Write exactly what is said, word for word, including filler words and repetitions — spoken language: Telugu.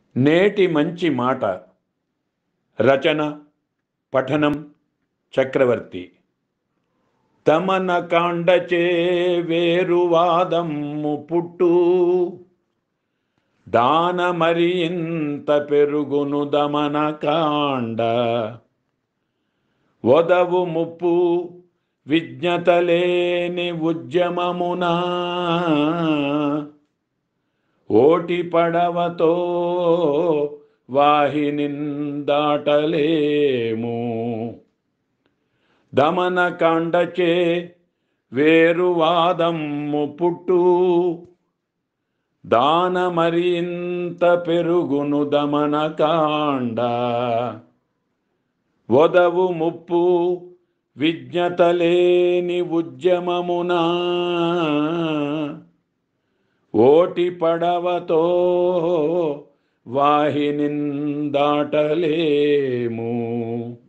నేటి మంచి మాట. రచన పఠనం చక్రవర్తి. దమన కాండచే వేరువాదమ్ము పుట్టు, దాన మరింత పెరుగును దమన కాండ. వదవు ముప్పు విజ్ఞతలేని ఉద్యమమునా, ఓటి పడవతో వాహినిన్ దాటలేము. దమన కాండచే వేరువాదమ్ము పుట్టు, దాన మరింత పెరుగును దమన కాండ. వదవు ముప్పు విజ్ఞతలేని ఉద్యమమునా, ఓటి పడవతో వాహినిన్ దాటలేము.